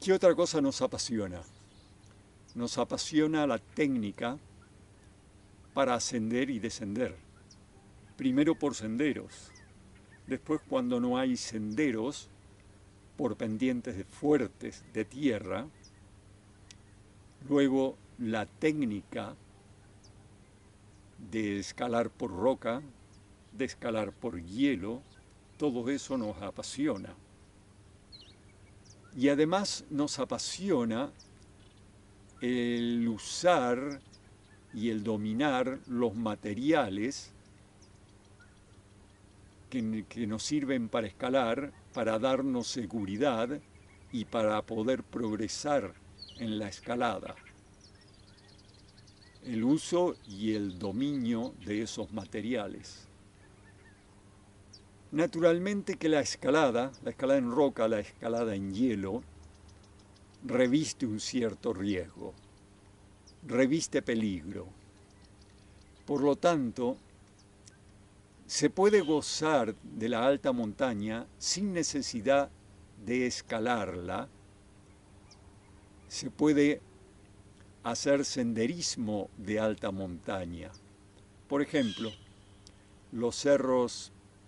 ¿Qué otra cosa nos apasiona? Nos apasiona la técnica para ascender y descender. Primero por senderos, después cuando no hay senderos, por pendientes fuertes de tierra, luego la técnica de escalar por roca, de escalar por hielo, todo eso nos apasiona. Y además nos apasiona el usar y el dominar los materiales que nos sirven para escalar, para darnos seguridad y para poder progresar en la escalada. El uso y el dominio de esos materiales. Naturalmente que la escalada en roca, la escalada en hielo, reviste un cierto riesgo, reviste peligro. Por lo tanto, se puede gozar de la alta montaña sin necesidad de escalarla. Se puede hacer senderismo de alta montaña. Por ejemplo, los cerros,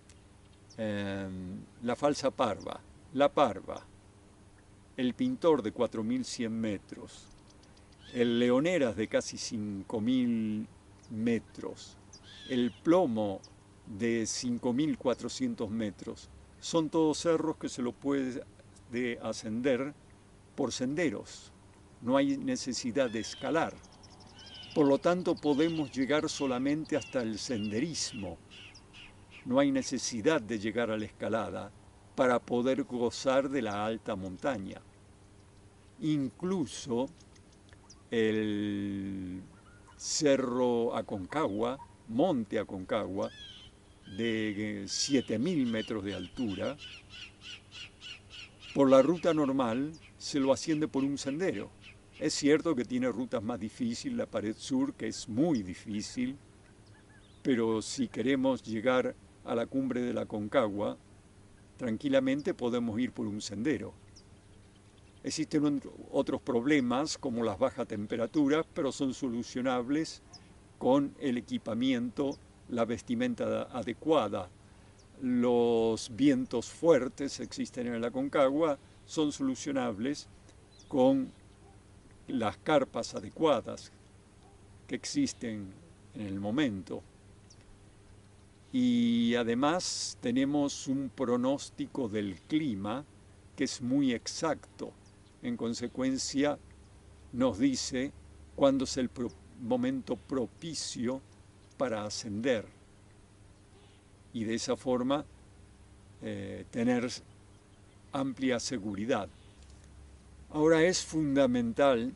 la Falsa Parva, La Parva, el Pintor de 4.100 metros, el Leoneras de casi 5.000 metros, el Plomo de 5.400 metros. Son todos cerros que se lo puede ascender por senderos. No hay necesidad de escalar. Por lo tanto, podemos llegar solamente hasta el senderismo. No hay necesidad de llegar a la escalada para poder gozar de la alta montaña. Incluso el Cerro Aconcagua, Monte Aconcagua, de 7.000 metros de altura, por la ruta normal se lo asciende por un sendero. Es cierto que tiene rutas más difíciles, la pared sur, que es muy difícil, pero si queremos llegar a la cumbre de la Aconcagua, tranquilamente podemos ir por un sendero. Existen otros problemas como las bajas temperaturas, pero son solucionables con el equipamiento, la vestimenta adecuada. Los vientos fuertes existen en la Aconcagua, son solucionables con las carpas adecuadas que existen en el momento. Y además tenemos un pronóstico del clima que es muy exacto. En consecuencia, nos dice cuándo es el momento propicio para ascender. Y de esa forma tener amplia seguridad. Ahora es fundamental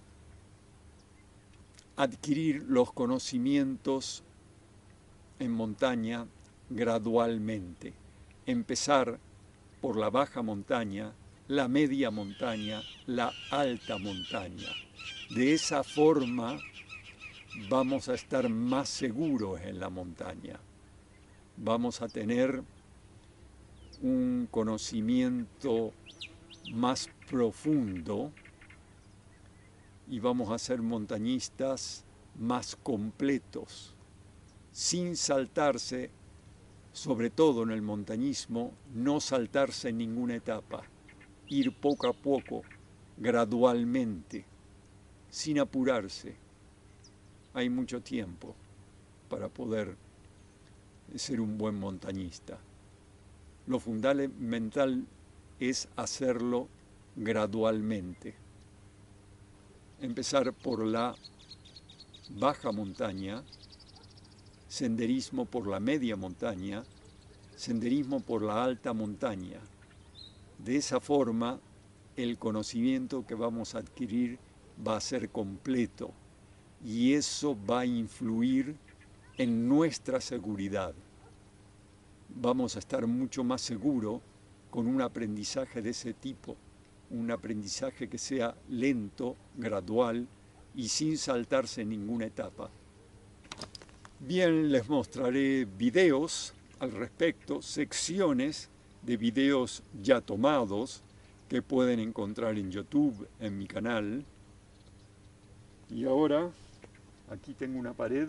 adquirir los conocimientos en montaña gradualmente. Empezar por la baja montaña, la media montaña, la alta montaña. De esa forma vamos a estar más seguros en la montaña. Vamos a tener un conocimiento más profundo y vamos a ser montañistas más completos, sin saltarse, sobre todo en el montañismo, no saltarse en ninguna etapa, ir poco a poco, gradualmente, sin apurarse. Hay mucho tiempo para poder ser un buen montañista. Lo fundamental es hacerlo gradualmente. Empezar por la baja montaña, senderismo por la media montaña, senderismo por la alta montaña. De esa forma, el conocimiento que vamos a adquirir va a ser completo y eso va a influir en nuestra seguridad. Vamos a estar mucho más seguros con un aprendizaje de ese tipo, un aprendizaje que sea lento, gradual y sin saltarse ninguna etapa. Bien, les mostraré videos al respecto, secciones de videos ya tomados que pueden encontrar en YouTube, en mi canal. Y ahora aquí tengo una pared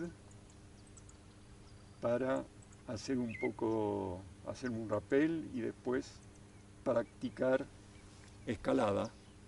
para hacer un rappel y después practicar escalada.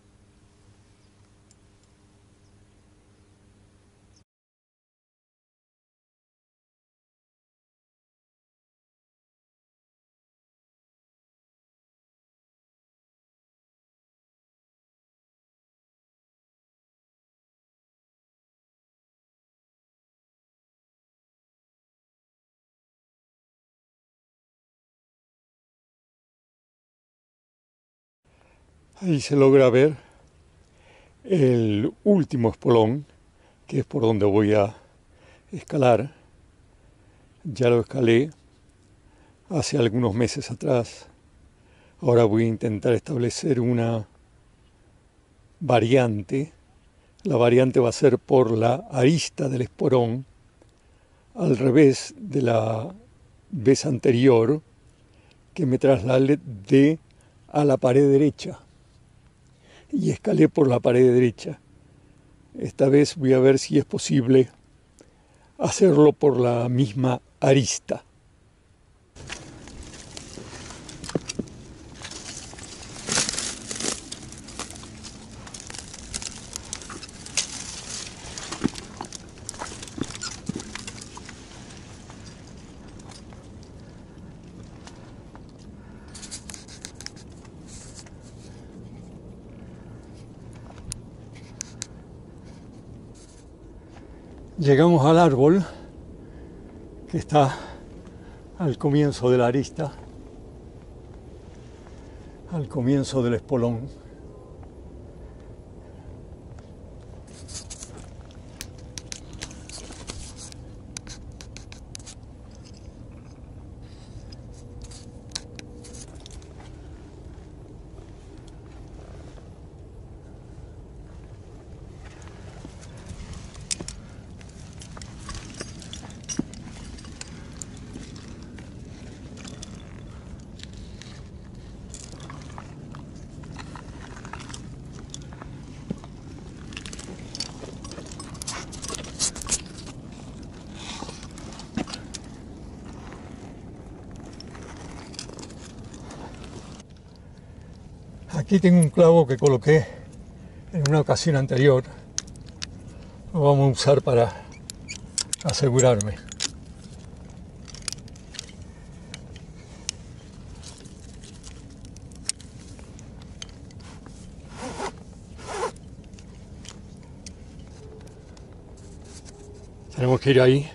Ahí se logra ver el último espolón, que es por donde voy a escalar. Ya lo escalé hace algunos meses atrás. Ahora voy a intentar establecer una variante. La variante va a ser por la arista del esporón, al revés de la vez anterior, que me trasladé a la pared derecha y escalé por la pared derecha. Esta vez voy a ver si es posible hacerlo por la misma arista. Llegamos al árbol que está al comienzo de la arista, al comienzo del espolón. Aquí tengo un clavo que coloqué en una ocasión anterior. Lo vamos a usar para asegurarme. Tenemos que ir ahí.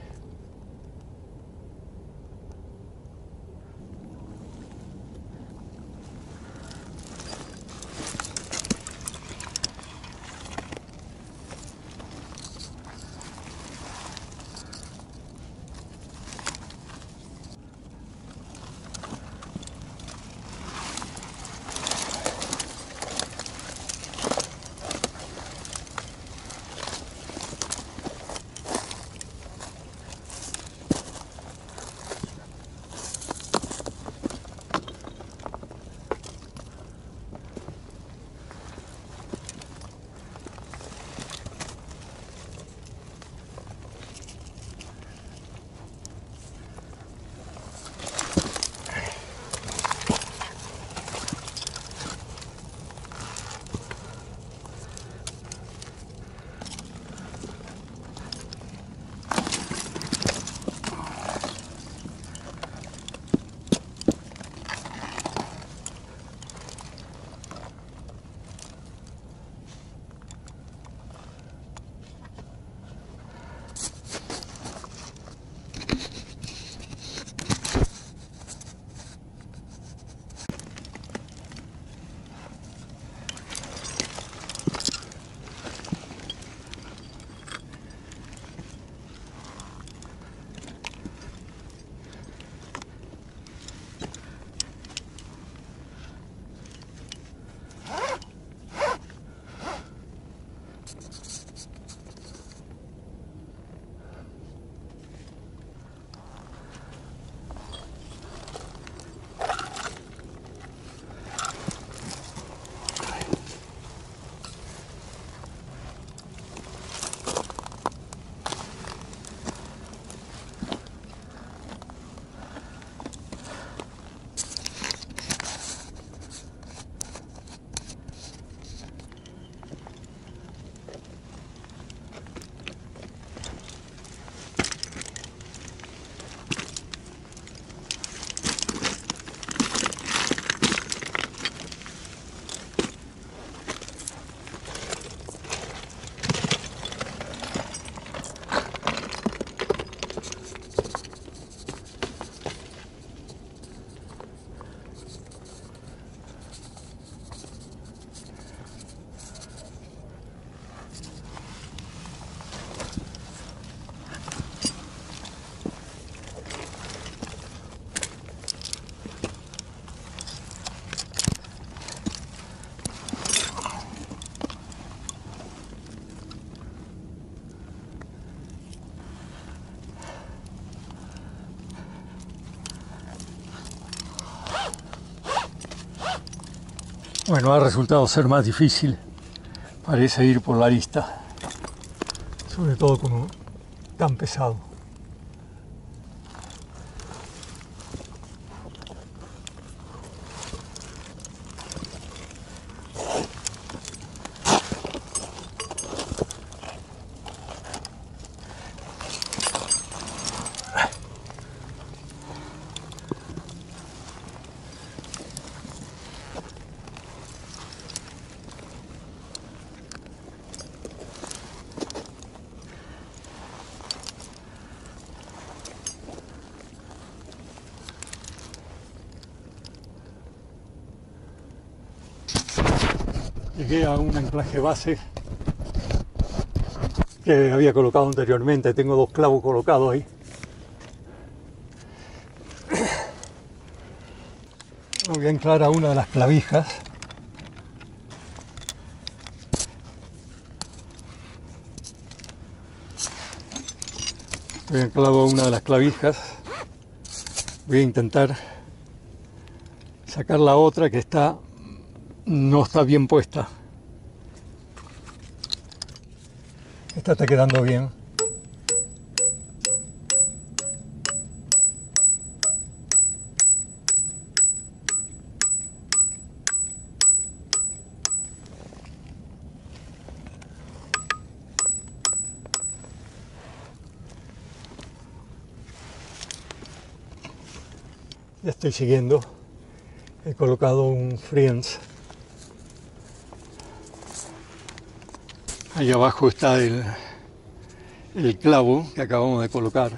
Bueno, ha resultado ser más difícil, parece ir por la arista, sobre todo como tan pesado. Llegué a un anclaje base que había colocado anteriormente. Tengo 2 clavos colocados ahí. Voy a anclar a una de las clavijas. Voy a anclar a una de las clavijas. Voy a intentar sacar la otra que no está bien puesta. Esta está quedando bien. Ya estoy siguiendo. He colocado un Friends. Ahí abajo está el clavo que acabamos de colocar.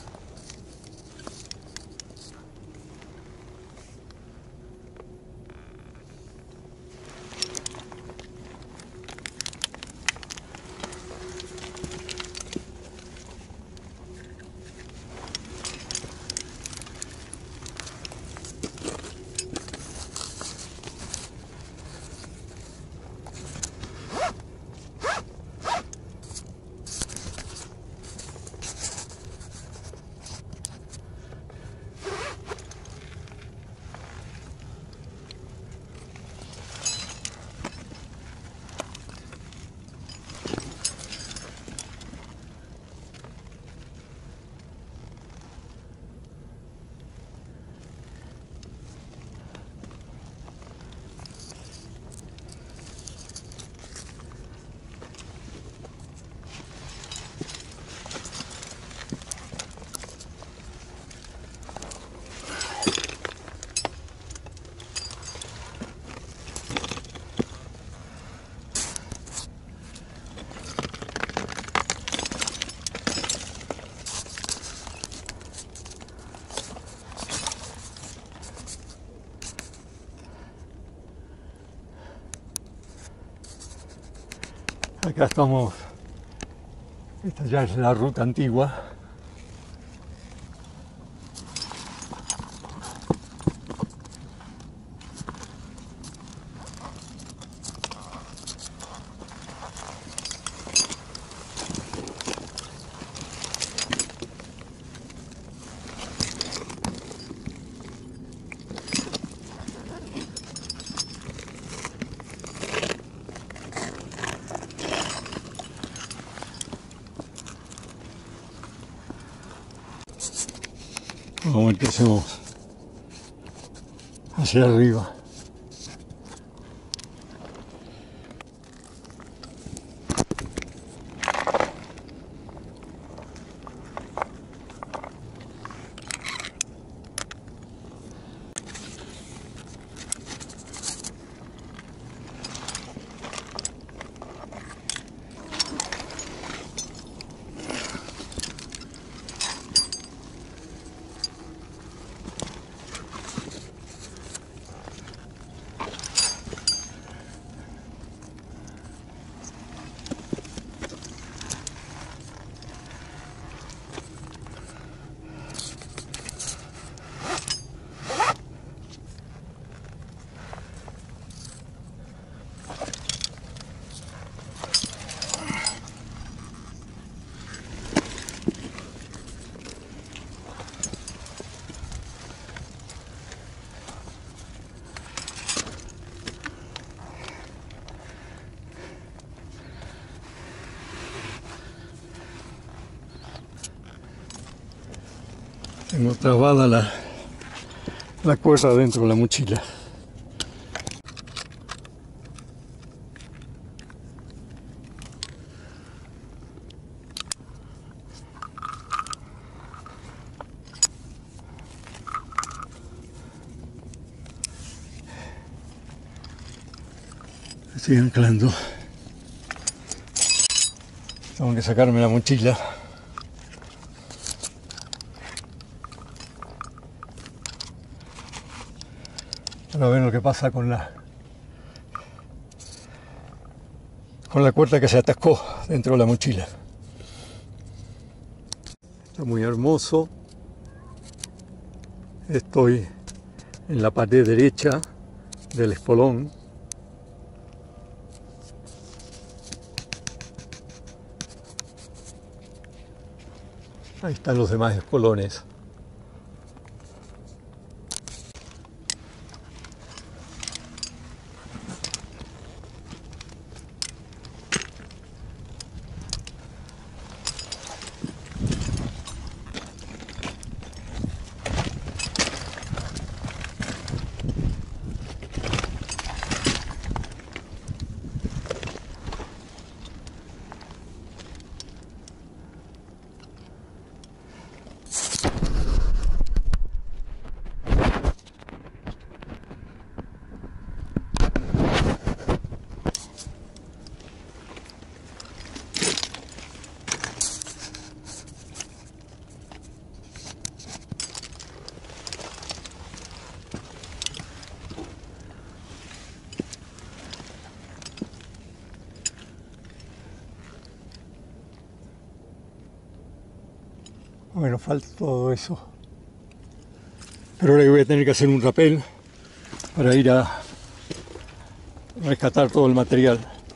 Acá estamos, esta ya es la ruta antigua. Vamos a ver qué hacemos hacia arriba. Tengo trabada la cuerda dentro de la mochila. Estoy anclando. Tengo que sacarme la mochila. Para ver lo que pasa con la cuerda que se atascó dentro de la mochila. Está muy hermoso. Estoy en la pared derecha del espolón. Ahí están los demás espolones. Bueno, falta todo eso. Pero ahora voy a tener que hacer un rapel para ir a rescatar todo el material.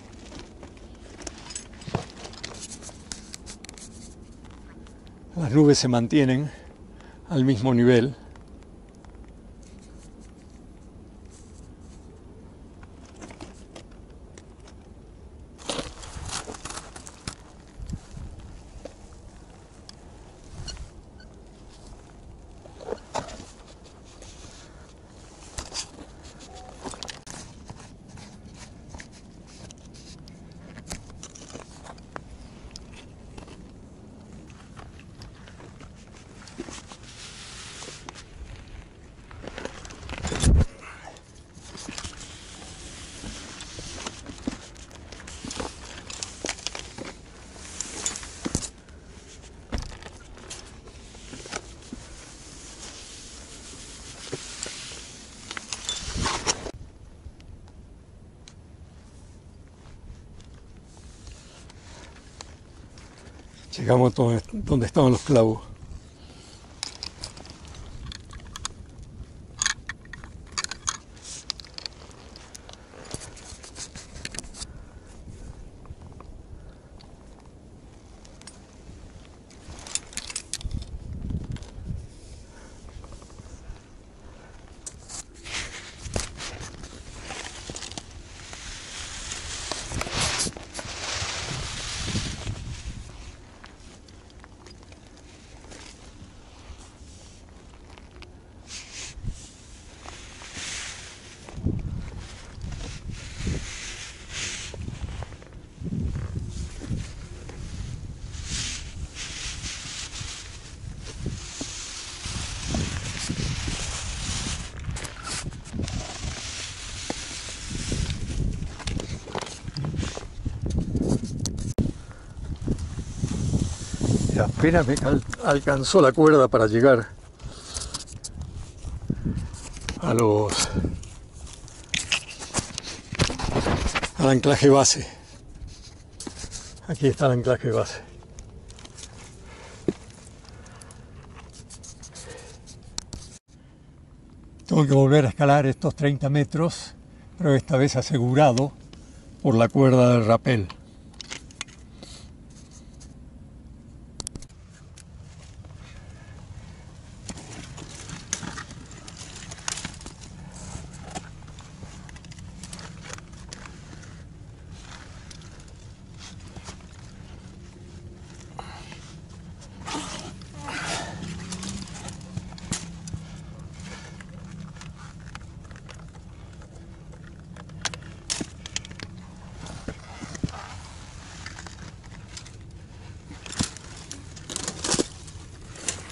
Las nubes se mantienen al mismo nivel. Llegamos donde estaban los clavos. Y apenas me alcanzó la cuerda para llegar al anclaje base. Aquí está el anclaje base. Tengo que volver a escalar estos 30 metros, pero esta vez asegurado por la cuerda del rapel.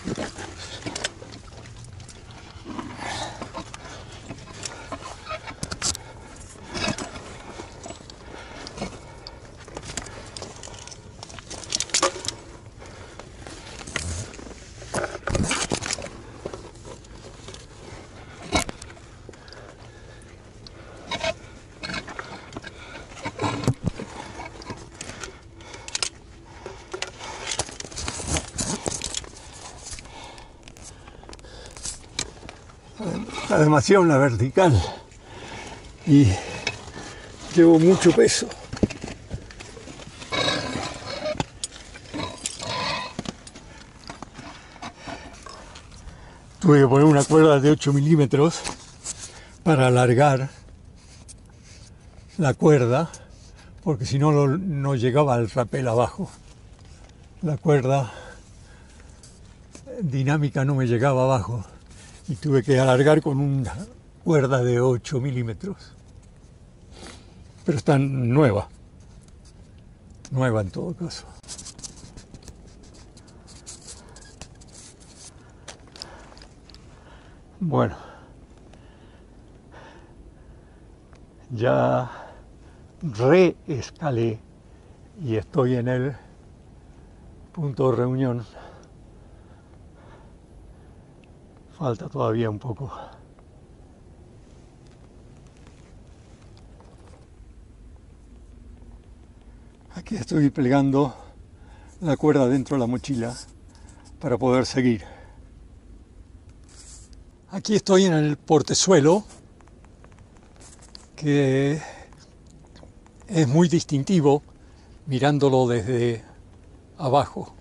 Está demasiado en la vertical y llevo mucho peso. Tuve que poner una cuerda de 8 milímetros para alargar la cuerda, porque si no, no llegaba al rapel abajo. La cuerda dinámica no me llegaba abajo y tuve que alargar con una cuerda de 8 milímetros. Pero está nueva en todo caso. Bueno, ya reescalé y estoy en el punto de reunión. Falta todavía un poco. Aquí estoy plegando la cuerda dentro de la mochila para poder seguir. Aquí estoy en el portezuelo, que es muy distintivo mirándolo desde abajo.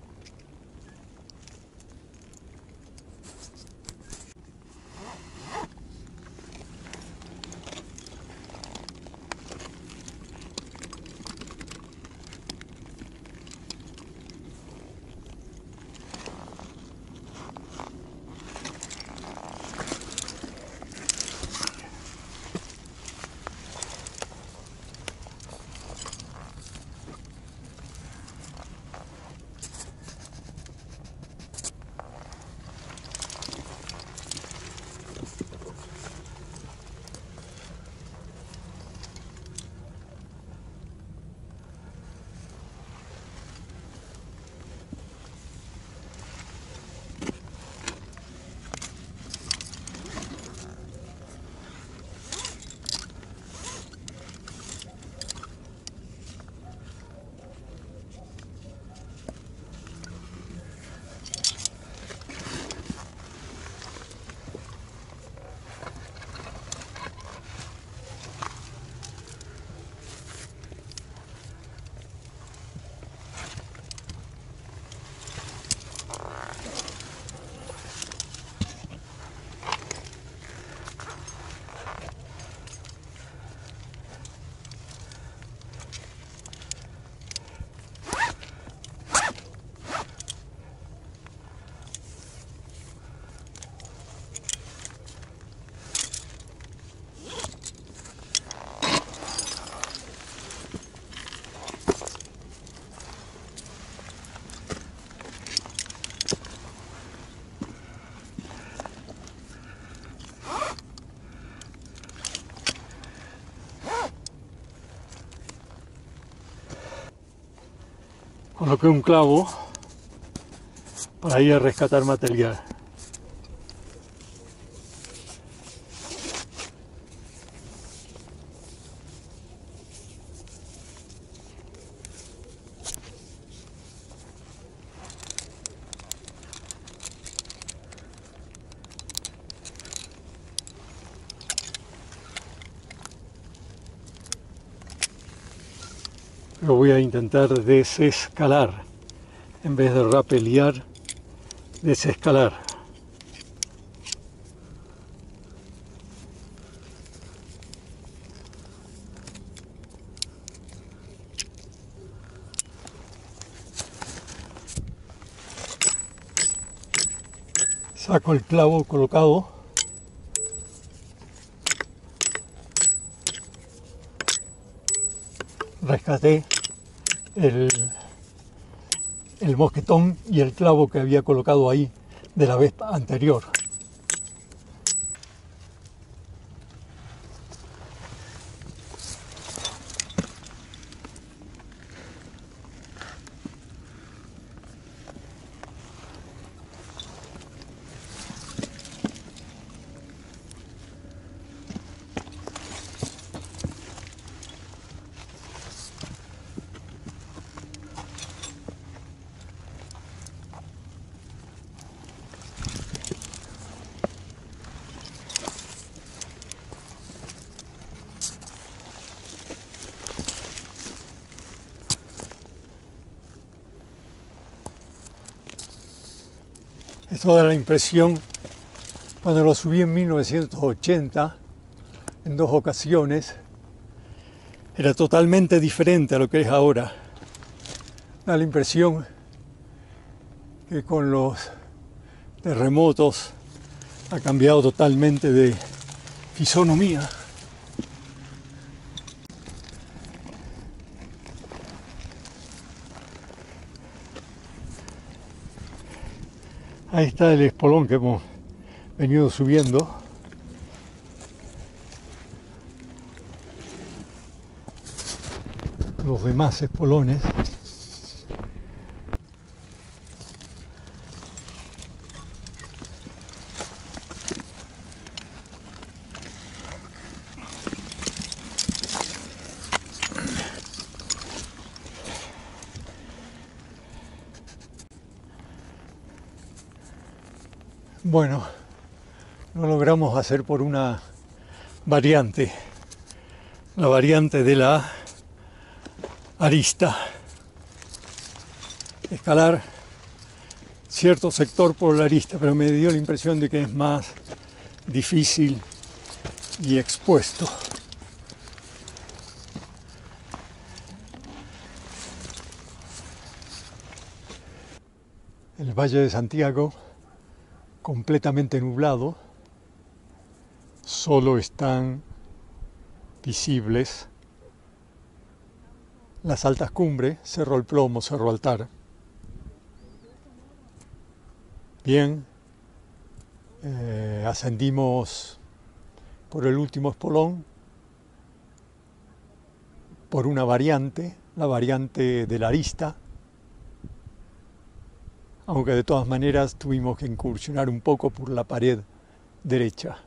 Coloqué un clavo para ir a rescatar material. Lo voy a intentar desescalar, en vez de rapelear, desescalar. Saco el clavo colocado. Rescaté el mosquetón y el clavo que había colocado ahí de la vez anterior. Esto da la impresión, cuando lo subí en 1980, en 2 ocasiones, era totalmente diferente a lo que es ahora. Da la impresión que con los terremotos ha cambiado totalmente de fisonomía. Ahí está el espolón que hemos venido subiendo. Los demás espolones. Bueno, lo logramos hacer por una variante, la variante de la arista. Escalar cierto sector por la arista, pero me dio la impresión de que es más difícil y expuesto. El Valle de Santiago completamente nublado, solo están visibles las altas cumbres, Cerro El Plomo, Cerro Altar. Bien, ascendimos por el último espolón, por una variante, la variante de la arista, aunque de todas maneras tuvimos que incursionar un poco por la pared derecha.